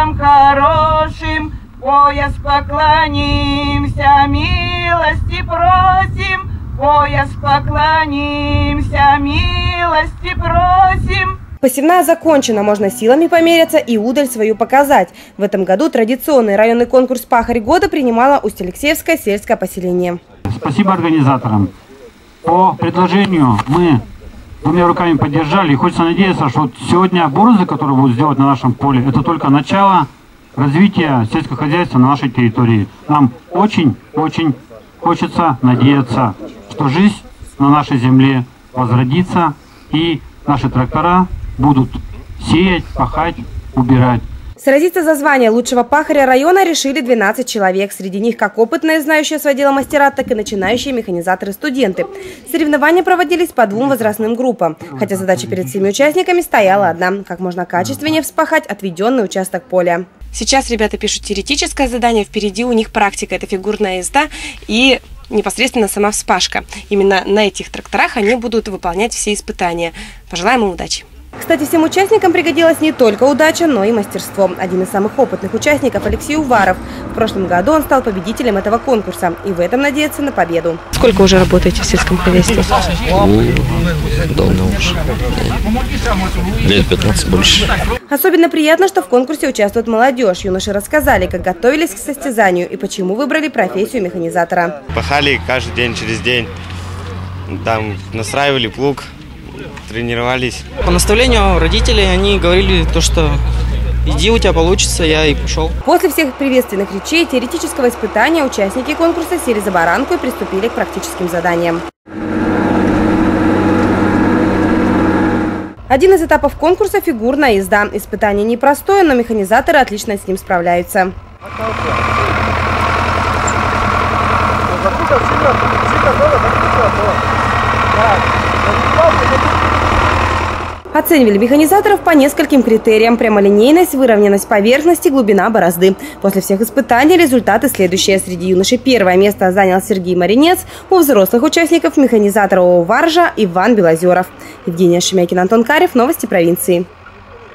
людям хорошим, пояс поклонимся, милости просим, пояс поклонимся, милости просим. Посевная закончена, можно силами помериться и удаль свою показать. В этом году традиционный районный конкурс «Пахарь года» принимало Усть-Алексеевское сельское поселение. Спасибо организаторам. По предложению мы двумя руками поддержали. И хочется надеяться, что сегодня борозды, которые будут сделать на нашем поле, это только начало развития сельского хозяйства на нашей территории. Нам очень-очень хочется надеяться, что жизнь на нашей земле возродится и наши трактора будут сеять, пахать, убирать. Сразиться за звание лучшего пахаря района решили 12 человек. Среди них как опытные, знающие свое дело мастера, так и начинающие механизаторы-студенты. Соревнования проводились по 2 возрастным группам. Хотя задача перед всеми участниками стояла одна – как можно качественнее вспахать отведенный участок поля. Сейчас ребята пишут теоретическое задание, впереди у них практика – это фигурная езда и непосредственно сама вспашка. Именно на этих тракторах они будут выполнять все испытания. Пожелаем им удачи! Кстати, всем участникам пригодилась не только удача, но и мастерство. Один из самых опытных участников – Алексей Уваров. В прошлом году он стал победителем этого конкурса и в этом надеется на победу. Сколько уже работаете в сельском хозяйстве? Давно уже. Лет 15 больше. Особенно приятно, что в конкурсе участвует молодежь. Юноши рассказали, как готовились к состязанию и почему выбрали профессию механизатора. Пахали каждый день через день. Там настраивали плуг. Тренировались. По наставлению родителей они говорили то, что иди, у тебя получится, я и пошел. После всех приветственных речей теоретического испытания участники конкурса сели за баранку и приступили к практическим заданиям. Один из этапов конкурса – фигурная езда. Испытание непростое, но механизаторы отлично с ним справляются. Оценивали механизаторов по нескольким критериям: прямолинейность, выровненность поверхности, глубина борозды. После всех испытаний результаты следующие. Среди юношей первое место занял Сергей Маринец, у взрослых участников механизатора ООО «Варжа» Иван Белозеров. Евгения Шемякина, Антон Карев. Новости провинции.